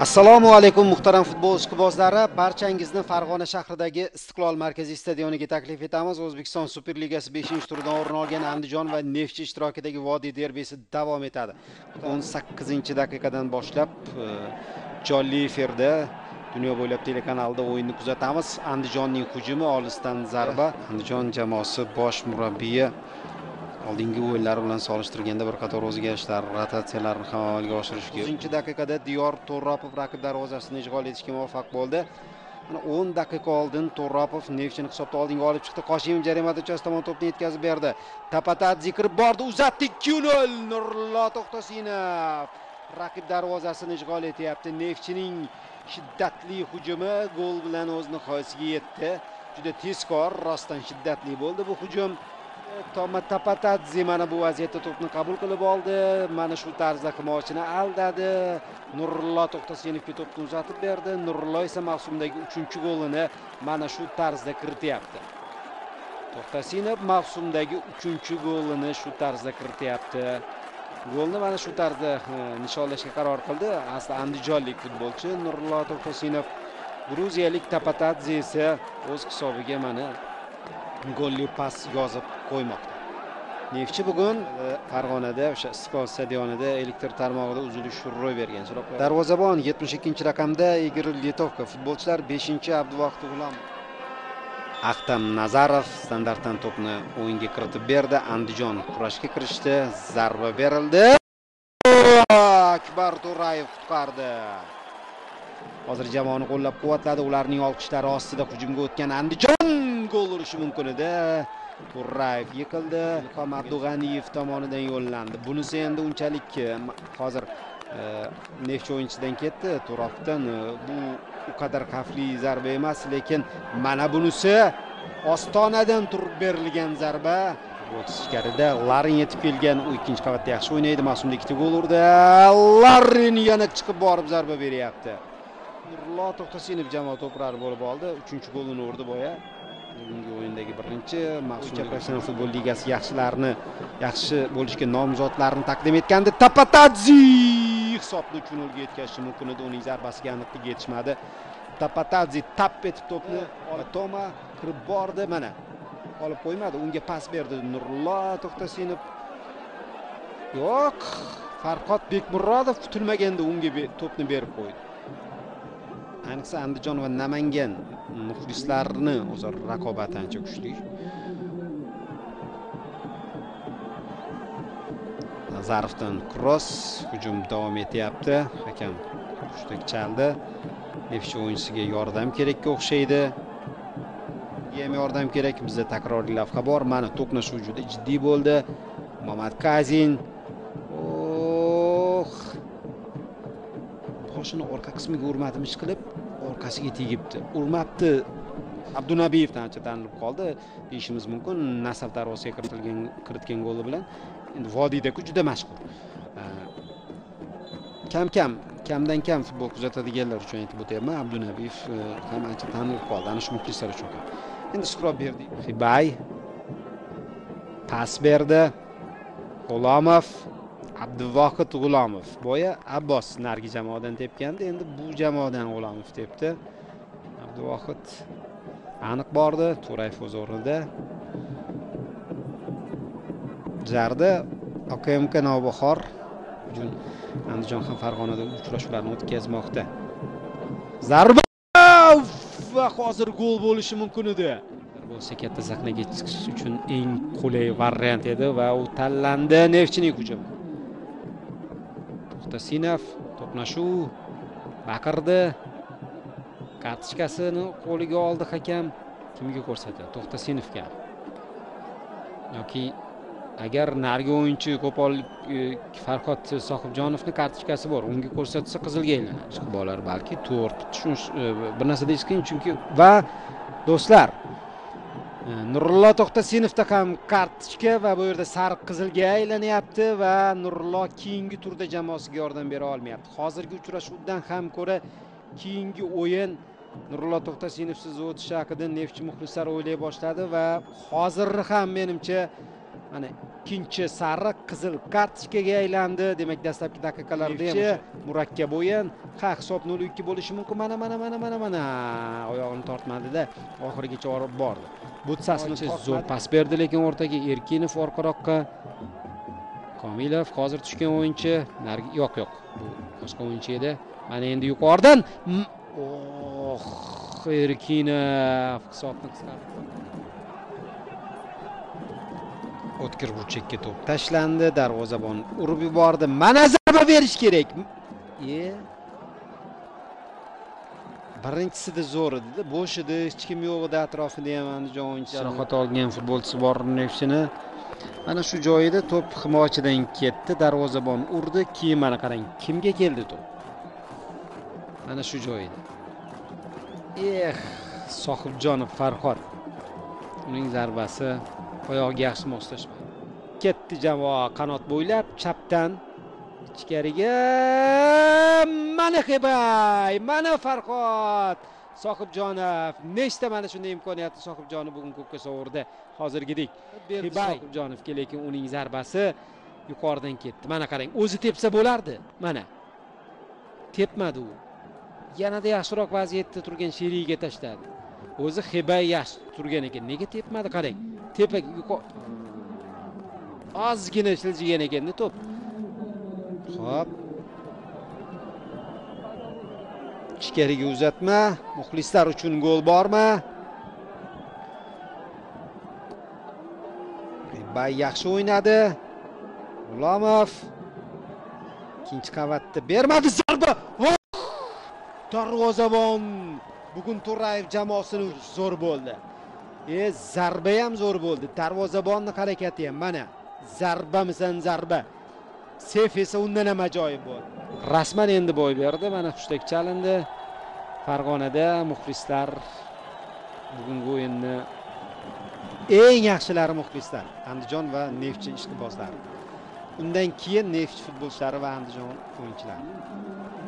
Assalomu alaykum muhtaram futbol ishqibozlari, barchangizni Farg'ona shahridagi Istiqlol markaziy stadioniga taklif etamiz. O'zbekiston Superligasi 5-turdan o'rin olgan Andijon va Neftchi ishtirokidagi Vodiy derbisi davom etadi. 18-daqiqadan boshlab jonli efirda dunyo bo'ylab telekanalda o'yinni kuzatamiz. Andijonning hujumi, olisdan zarba. Andijon jamoasi bosh murabbiyi oldingi o'yinlar bilan solishtirganda bir qator o'zgarishlar, rotatsiyalarni ham amalga oshirishga 10-daqiqada Diyor To'rropov raqib darvozasini ishg'ol etishga muvaffaq bo'ldi. 10 daqiqa oldin To'rropov Neftchini hisobda oldinga olib chiqdi. Qoshimov jarima dochasi tomon to'pni yetkazib berdi. Tapatadze kirib bordi, uzatdi 2-0. Nurullo To'xtasinov raqib darvozasini ishg'ol etyapti. Neftchining shiddatli hujumi gol bilan o'z nihoyasiga yetdi. Juda tezkor, rostdan shiddatli bo'ldi bu hujum. Tapatadze mana bu vaziyatda to'pni qabul qilib oldi. Mana shu tarzda himoyachini aldadi. Nurullo To'xtasinovga to'pni uzatib berdi. Nurullo esa mavsumdagi 3-golini mana shu tarzda kirityapti. To'xtasinov mavsumdagi 3-golini shu tarzda kirityapti. Golni mana shu tarzda nishonlashga qaror qildi. Asli andijonlik futbolchi Nurullo To'xtasinov. Gruziyalik Tapatadze esa o'z hisobiga mana golli pas yozib qo'ymoqda. Neftchi bugun Farg'onada o'sha Istiqlol stadionida elektr tarmog'ida uzilish ro'y bergan. Darvozabon 72-raqamda Igor Litovka, futbolchilar 5-Abduvohid G'ulom. Ahtam Nazarov standartdan to'pni o'yinga kiritib berdi. Andijon kurashga kirishdi. Zarba berildi. Akbar To'rayev qutqardi. Hozir jamoani qo'llab-quvvatladi. Ularning olqishlari ostida hujumga o'tgan Andijon gol urishi mumkin edi. To'rayev yiqildi. Ilhom Abdug'aniyev tomonidan yo'llandi. Bunisi endi unchalik hozir Neftchi o'yinchidan ketdi. To'rofdan bu u qadar xavfli zarba emas, lekin mana bunisi ostonadan turib berilgan zarba. Ichkarida Larin yetib kelgan, u ikkinchi qavatda yaxshi o'ynaydi. Mavsumda 2 gol urdi. Larin yana chiqib borib zarba beryapti. Nurullo To'xtasinov jamoa to'prari bo'lib oldi. 3-golini urdi boya. Bugungi o'yindagi birinchi mavsumda Professional futbol ligasi yaxshi bo'lishga nomzodlarni taqdim etgandi. Tapatadze hisobni 3-0 ga yetkazishi mumkin edi. Uning zarbasiga aniqlik yetishmadi. Tapatadze tap etib to'pni Toma kirib bordi, mana olib qo'ymadi. Unga pas berdi Nurullo To'xtasinov. Yo'q, Farhod Bekmurodov kutilmaganda unga to'pni berib qo'ydi. Ayniqsa Andijon va Namangan muxlislarini o'zaro raqobati ancha kuchli. Nazarovdan cross, hujum davom etyapti. Hakam shunday chaldi. Neftchi o'yinchisiga yordam kerakga o'xshaydi. Ham yordam kerak. Bizda takroriy lavha bor. Mana to'qnashuv juda jiddiy bo'ldi. Mamad Kazin boshini orqa qismiga urmadimi qilib, orqasiga tegibdi. Urmabdi. Abdunabiyevdan ancha tanilib qoldi deyishimiz mumkin. Nasaf darvozasiga kiritgan goli bilan endi Vodiyda juda mashhur. Kamdan kam futbol kuzatadiganlar uchun aytib o'tyapman. Abdunabiyev ham ancha tanilib qoldi. Ana shu muxlislar uchun ham. Endi suhbat berdik. Xibay pas berdi. G'ulomov, Abduvohid G'ulomov. Boya Abbos nargi jamoadan tepgandi, endi bu jamoadan G'ulomov tepdi. Abduvohid aniq bordi, To'rayev o'z o'rnida. Jarda OKMK Navbahor uchun Andijon ham Farg'onada uchrashuvlarni o'tkazmoqda. Zarba va hozir gol bo'lishi mumkin edi. Bo'lsa katta sahnaga chiqish uchun eng qulay variant edi va u tanlandi. Neftchining hujumi. To'xtasinov to'qnashuv baqirdi. Kartochkasini qo'liga oldi hakam. Kimga ko'rsatdi? To'xtasinovga. Yoki agar nargi o'yinchi Qo'pol Farhod Sohibjonovning kartochkasi bor, unga ko'rsatsa qizilga aylanadi. Ishqibolar balki to'g'ri tushunish bir narsa deyish qiyin, chunki va do'stlar, Nurullo To'xtasinovda ham kartochka va bu yerda sariq qizilga aylanyapti va Nurullo keyingi turda jamoasiga yordam bera olmayapti. Hozirgi uchrashuvdan ham ko'ra keyingi o'yin Nurullo To'xtasinovsiz o'tishi haqida Neftchi muxlislari o'ylay boshladi va hozir ham menimcha Mana ikkinchi sariq qizil kartochkaga aylandi. Demak, dastlabki daqiqalarda ham murakkab o'yin. Hisob 0-2 bo'lishi mumkin. Mana. Oyog'ini tortmadi-da, oxirigacha olib bordi. Butsasini zo'r pas berdi, lekin o'rtaga Erkinov orqaroqqa. Komilov hozir tushgan o'yinchi. Yo'q. Bu boshqa o'yinchi edi. Mana endi yuqoridan Erkinov hisobni qisqartirdi. O'tkir burchakka to'p tashlandi, darvozabon urib yubordi. Mana zarba berish kerak. Birinchisida zo'r edi, bo'sh edi, hech kim yo'q edi atrofida ham Andijon o'yinchisi. Jarohat olgan futbolchisi bor Neftchini. Mana shu joyida to'p himoyachidan ketdi, darvozabon urdi. Keyin mana qarang, kimga keldi to'p? Mana shu joyida. Sohibjonov Farhod. Uning zarbasi oyog'iga yaxshi moslashmadi. Ketdi jamoa qanot bo'ylab chapdan ichkariga. Mana Xibay, mana Farhod. Sohibjonov nechta mana shunday imkoniyatni Sohibjonov bugun ko'kka sovurdi. Hozirgidek Xibay Sohibjonovga, lekin uning zarbasi yuqoridan ketdi. Mana qarang, o'zi tepsa bo'lardi. Mana tepmadi u. Yanada yaxshiroq vaziyatda turgan Sheriga tashladi. O'zi Xibay yaxshi turgan ekan, nega tepmadi? Qarang, tepaga ozgina siljigan ekan-da to'p. Xo'p. Ichkariga uzatma. Muxlislar uchun gol bormi? Xibay yaxshi o'ynadi. G'ulomov ikkinchi qavatda bermadi zarba. Darvozabon bugun To'rayev jamoasini zo'r bo'ldi. Zarba ham zo'r bo'ldi. Darvozabonning harakati ham mana zarbamisan zarba. Sef esa undan ham ajoyib bo'ldi. Rasman endi boy berdi. Mana hushtak chalindi. Farg'onada muxlislar bugungi o'yinni eng yaxshilari muxlislar. Andijon va Neftchi ishqibozlari. Undan keyin Neftchi futbolchilari va Andijon o'yinchilari.